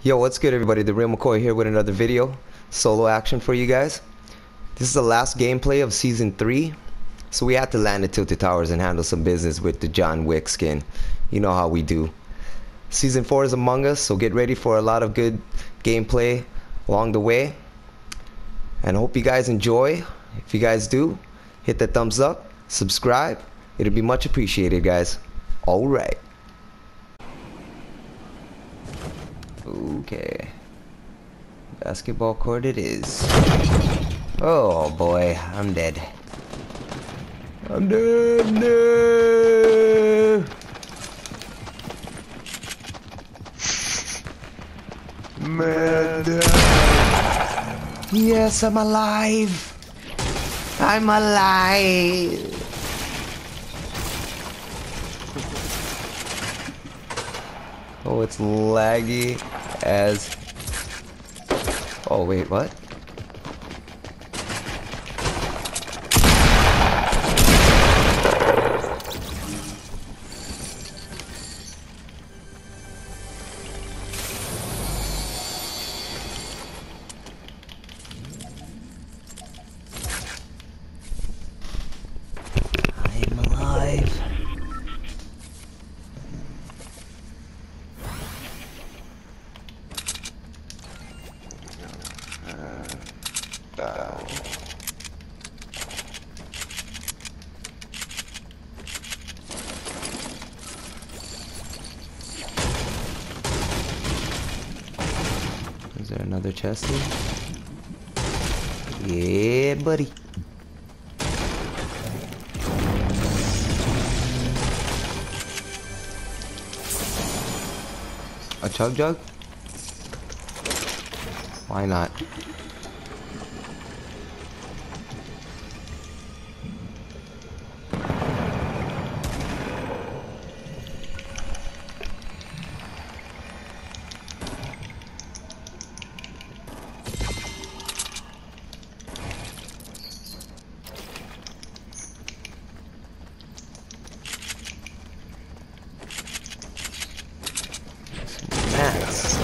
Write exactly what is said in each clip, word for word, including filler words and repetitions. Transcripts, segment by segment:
Yo, what's good everybody? The Real McCoy here with another video. Solo action for you guys. This is the last gameplay of Season three. So we had to land at Tilted Towers and handle some business with the John Wick skin. You know how we do. Season four is among us, so get ready for a lot of good gameplay along the way. And I hope you guys enjoy. If you guys do, hit that thumbs up, subscribe. It'll be much appreciated, guys. Alright. Okay. Basketball court it is. Oh boy, I'm dead. I'm dead. No. Man. Yes, I'm alive. I'm alive. Oh, it's laggy as... Oh, wait, what? I'm alive. Is there another chest here? Yeah, buddy. A chug jug? Why not? Mats.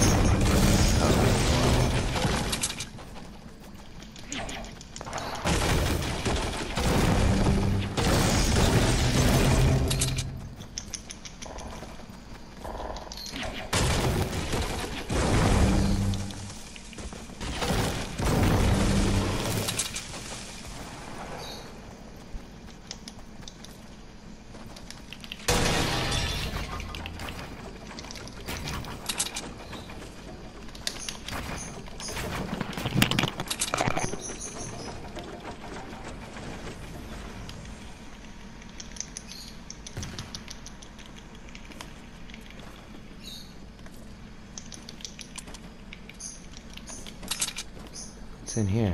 What's in here?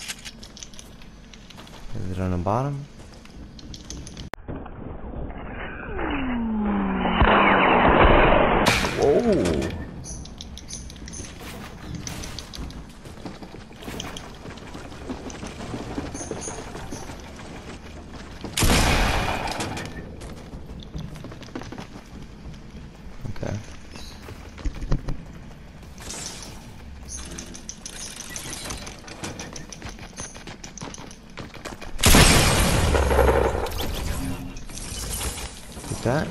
Is it on the bottom? Whoa! Okay. That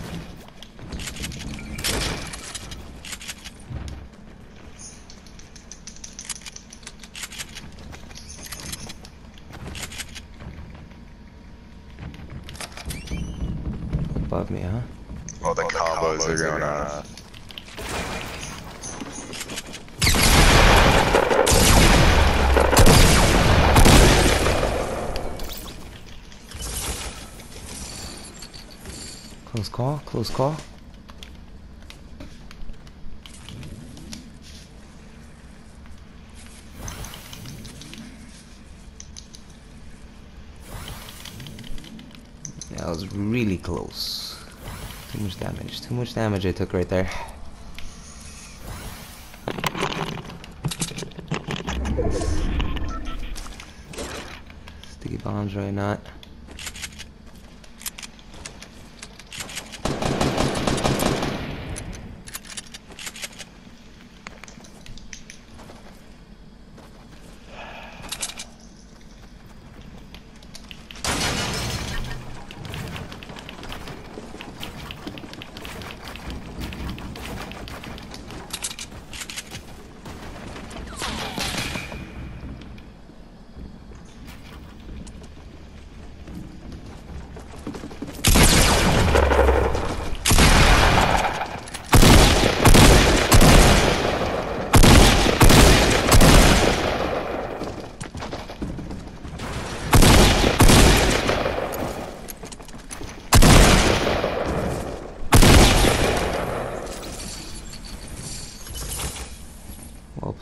above me, huh? Oh, the, oh, the combos, combos are going on. Close call, close call. That was really close. Too much damage, too much damage I took right there. Sticky bombs, right? Not.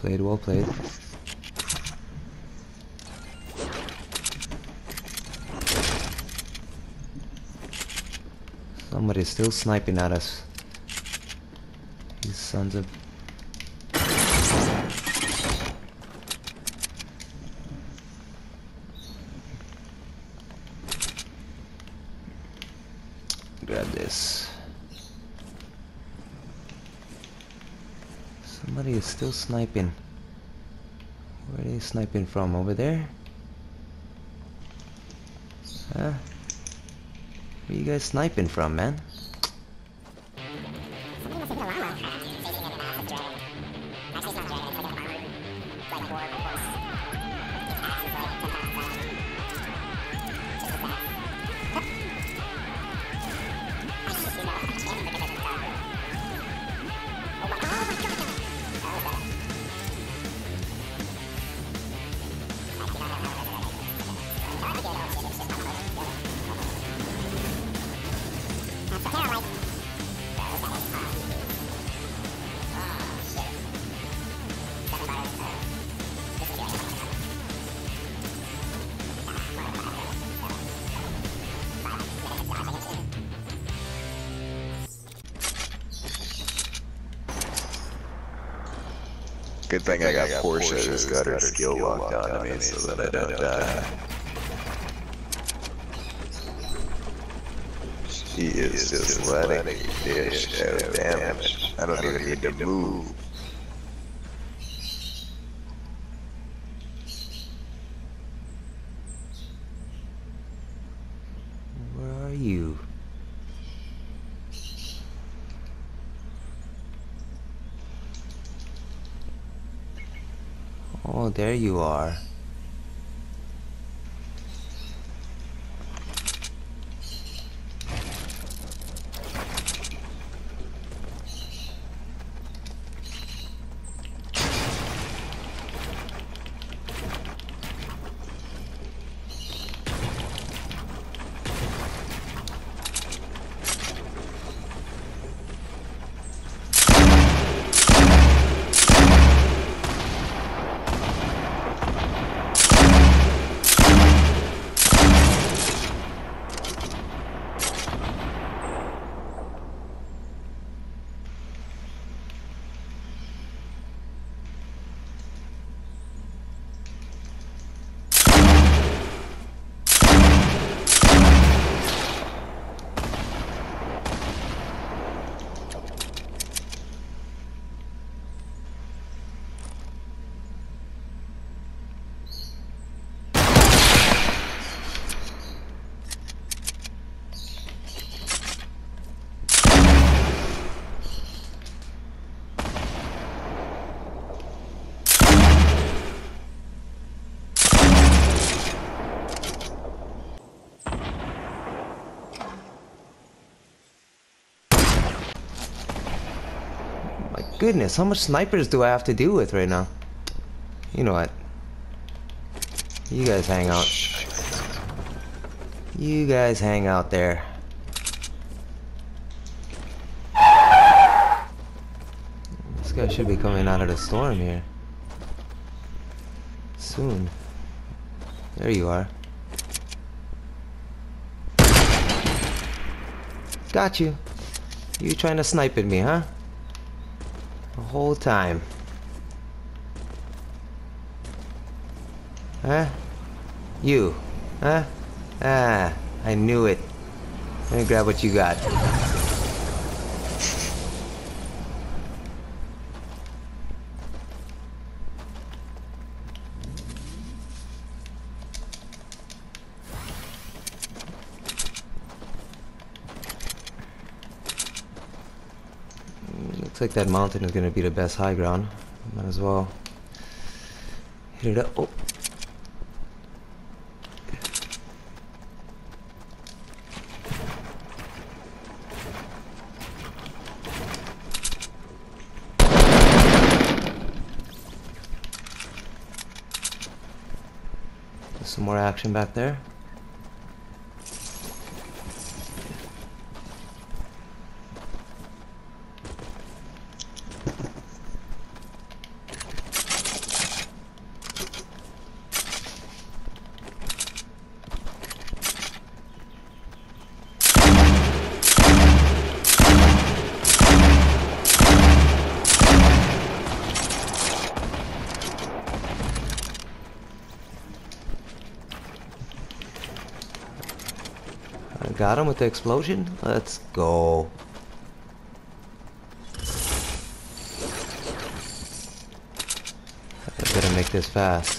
played, well played. Somebody's still sniping at us. These sons of... Grab this. Somebody is still sniping. Where are they sniping from? Over there? Huh? Where are you guys sniping from, man? Good thing I got Portia who's got her skill locked onto me so that I don't die. She is just letting me dish out damage. I don't even need to move. Where are you? Oh, there you are. Goodness, how much snipers do I have to deal with right now? You know what? You guys hang out. You guys hang out there. This guy should be coming out of the storm here soon. There you are. Got you. You trying to snipe at me, huh? The whole time. Huh? You. Huh? Ah, I knew it. Let me grab what you got. Looks like that mountain is gonna be the best high ground. Might as well hit it up. Oh. There's some more action back there. Got him with the explosion? Let's go. I better make this fast.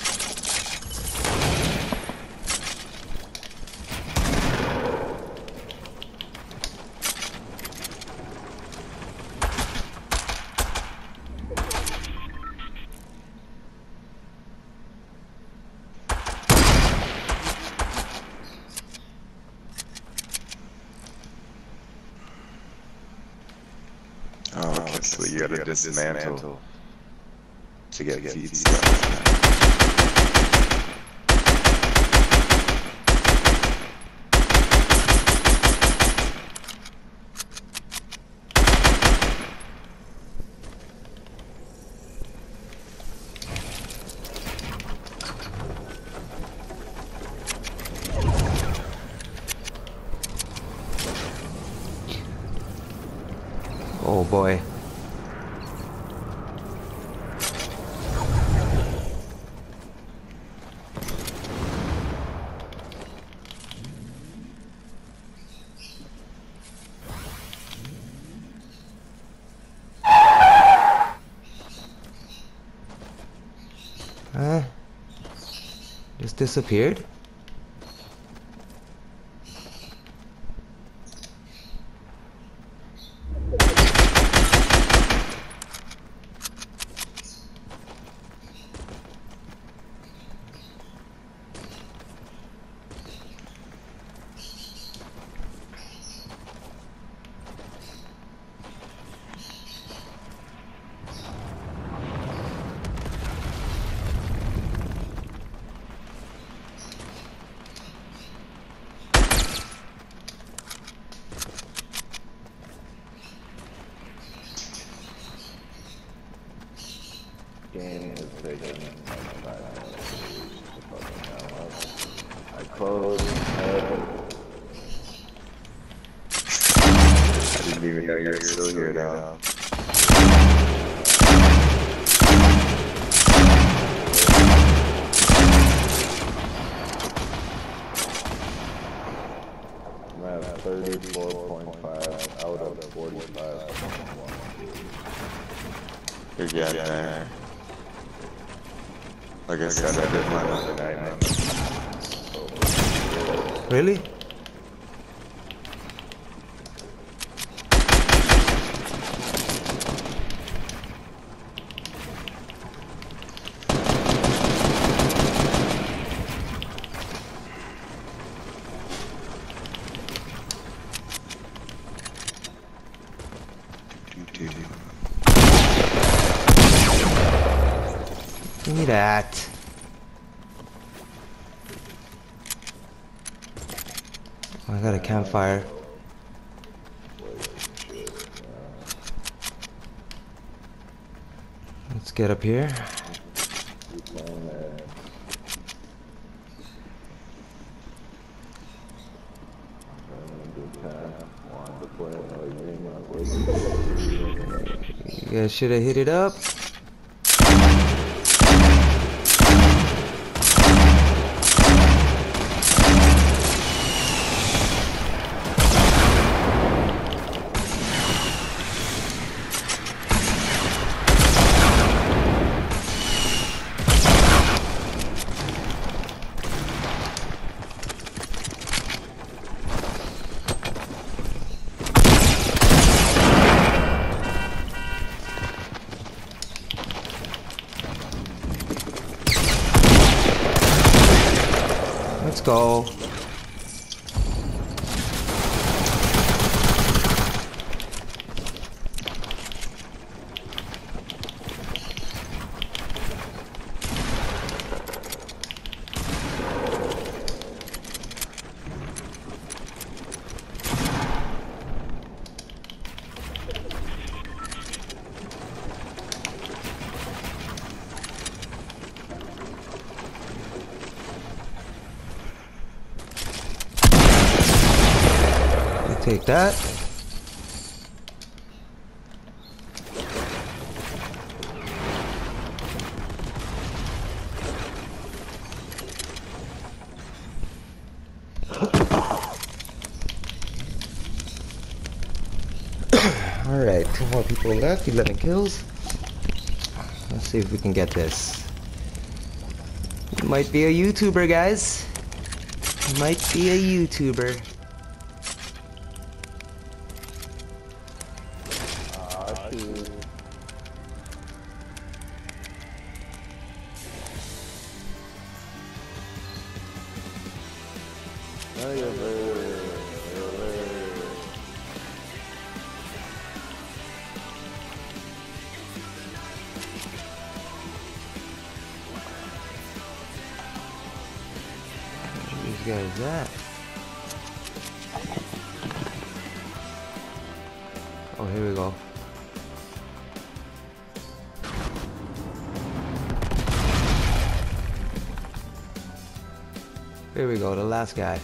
Oh, okay, so you gotta dismantle to get feedstock. Oh boy. Huh? Just disappeared? Game is taking like five minutes. I closed. I didn't even know you were still here now. I'm at thirty-four point five out of forty-five point one. You're getting there. Like I said, I did mine on the night. Really? Give me that. Oh, I got a campfire. Let's get up here. You guys should have hit it up. Let's go. Take that. Alright, two more people left, eleven kills. Let's see if we can get this. You might be a YouTuber, guys. You might be a YouTuber. Ah, shoot. Oh, you're there. You're there. These guys at? Oh, here we go. Here we go, the last guy.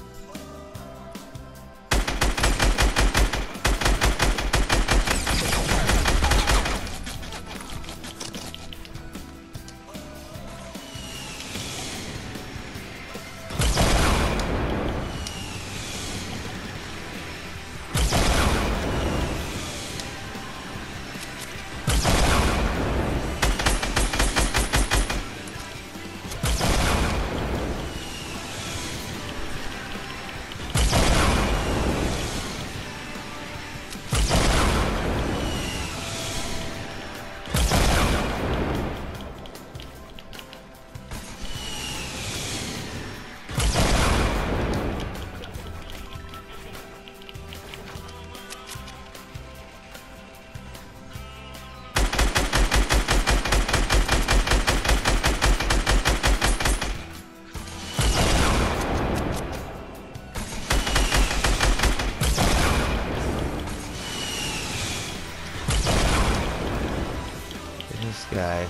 This guy.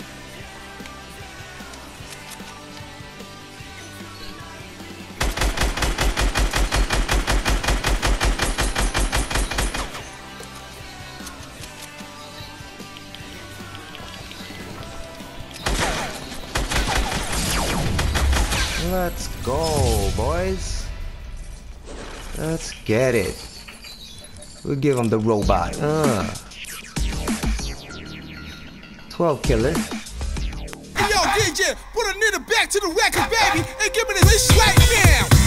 Let's go, boys. Let's get it. We'll give him the robot. Uh. twelve killer. Hey yo, D J, put a nigga back to the record, baby, and give me this right now.